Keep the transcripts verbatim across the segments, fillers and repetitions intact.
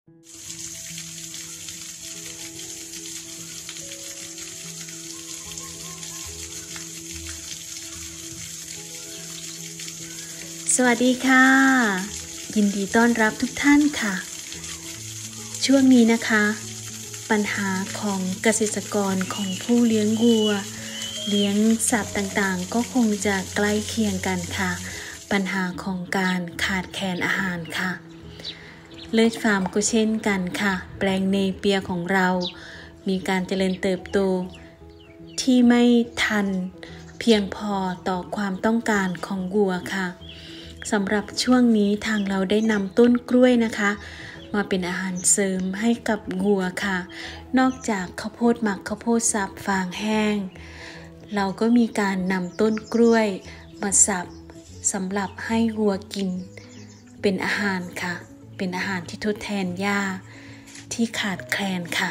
สวัสดีค่ะยินดีต้อนรับทุกท่านค่ะช่วงนี้นะคะปัญหาของเกษตรกรของผู้เลี้ยงวัวเลี้ยงสัตว์ต่างๆก็คงจะใกล้เคียงกันค่ะปัญหาของการขาดแคลนอาหารค่ะเลิศฟาร์มก็เช่นกันค่ะแปลงเนเปียของเรามีการเจริญเติบโตที่ไม่ทันเพียงพอต่อความต้องการของวัวค่ะสำหรับช่วงนี้ทางเราได้นำต้นกล้วยนะคะมาเป็นอาหารเสริมให้กับวัวค่ะนอกจากข้าวโพดหมักข้าวโพดสับฟางแห้งเราก็มีการนำต้นกล้วยมาสับสำหรับให้วัวกินเป็นอาหารค่ะเป็นอาหารที่ทดแทนหญ้าที่ขาดแคลนค่ะ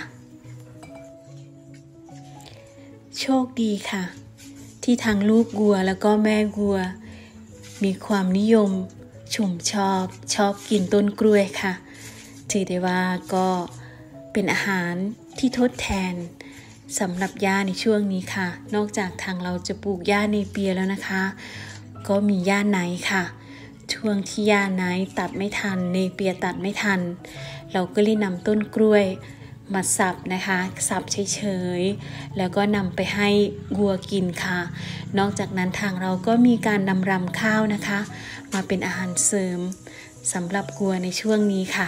โชคดีค่ะที่ทางลูกวัวแล้วก็แม่วัวมีความนิยมชมชอบชอบกินต้นกล้วยค่ะถือได้ว่าก็เป็นอาหารที่ทดแทนสำหรับหญ้าในช่วงนี้ค่ะนอกจากทางเราจะปลูกหญ้าเนเปียแล้วนะคะก็มีหญ้าไนท์ค่ะช่วงที่หญ้าไนท์ตัดไม่ทันเนเปียตัดไม่ทันเราก็เลยนำต้นกล้วยมาสับนะคะสับเฉยๆแล้วก็นำไปให้วัวกินค่ะนอกจากนั้นทางเราก็มีการนำรำข้าวนะคะมาเป็นอาหารเสริมสำหรับวัวในช่วงนี้ค่ะ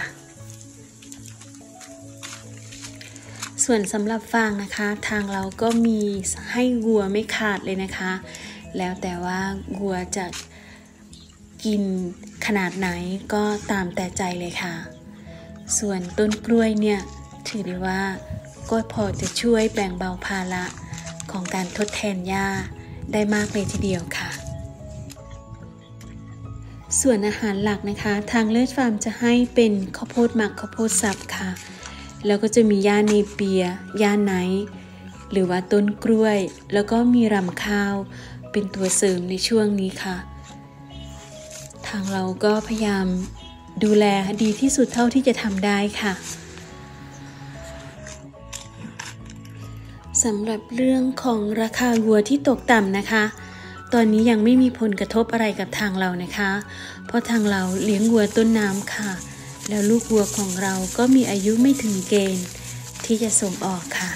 ส่วนสำหรับฟางนะคะทางเราก็มีให้วัวไม่ขาดเลยนะคะแล้วแต่ว่าวัวจะกินขนาดไหนก็ตามแต่ใจเลยค่ะส่วนต้นกล้วยเนี่ยถือได้ว่าก็พอจะช่วยแบ่งเบาภาระของการทดแทนหญ้าได้มากเลยทีเดียวค่ะส่วนอาหารหลักนะคะทางเลิศฟาร์มจะให้เป็นข้าวโพดหมักข้าวโพดสับค่ะแล้วก็จะมีหญ้าเนเปียหญ้าไนท์หรือว่าต้นกล้วยแล้วก็มีรำข้าวเป็นตัวเสริมในช่วงนี้ค่ะทางเราก็พยายามดูแลดีที่สุดเท่าที่จะทำได้ค่ะสำหรับเรื่องของราคาวัวที่ตกต่ำนะคะตอนนี้ยังไม่มีผลกระทบอะไรกับทางเรานะคะเพราะทางเราเลี้ยงวัวต้นน้ำค่ะแล้วลูกวัวของเราก็มีอายุไม่ถึงเกณฑ์ที่จะส่งออกค่ะ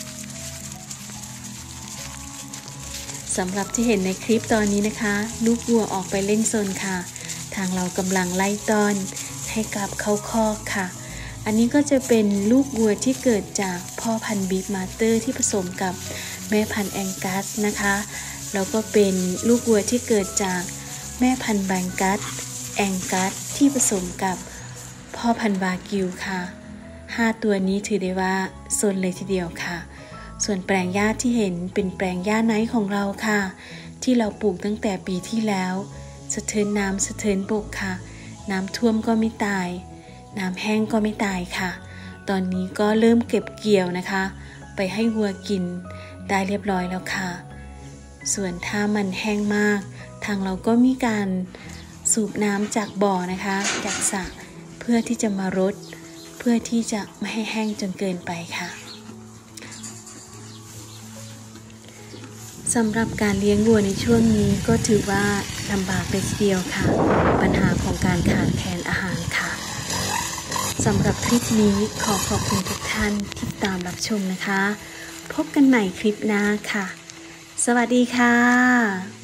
สำหรับที่เห็นในคลิปตอนนี้นะคะลูกวัวออกไปเล่นโซนค่ะทางเรากำลังไล่ต้อนให้กลับเข้าคอกค่ะอันนี้ก็จะเป็นลูกวัวที่เกิดจากพ่อพันธุ์บีฟมาสเตอร์ที่ผสมกับแม่พันธุ์แองกัสนะคะแล้วก็เป็นลูกวัวที่เกิดจากแม่พันธุ์แบงกัสแองกัสที่ผสมกับพ่อพันธุ์วากิวค่ะห้าตัวนี้ถือได้ว่าโซนเลยทีเดียวค่ะส่วนแปลงหญ้าที่เห็นเป็นแปลงหญ้าไนท์ของเราค่ะที่เราปลูกตั้งแต่ปีที่แล้วสะเทินน้ำสะเทินบกค่ะน้ำท่วมก็ไม่ตายน้ำแห้งก็ไม่ตายค่ะตอนนี้ก็เริ่มเก็บเกี่ยวนะคะไปให้วัวกินได้เรียบร้อยแล้วค่ะส่วนถ้ามันแห้งมากทางเราก็มีการสูบน้ำจากบ่อนะคะจากสระเพื่อที่จะมารดเพื่อที่จะไม่ให้แห้งจนเกินไปค่ะสำหรับการเลี้ยงวัวในช่วงนี้ก็ถือว่าลำบากเลยทีเดียวค่ะปัญหาของการขาดแคลนอาหารค่ะสำหรับคลิปนี้ขอขอบคุณทุกท่านที่ตามรับชมนะคะพบกันใหม่คลิปหน้าค่ะสวัสดีค่ะ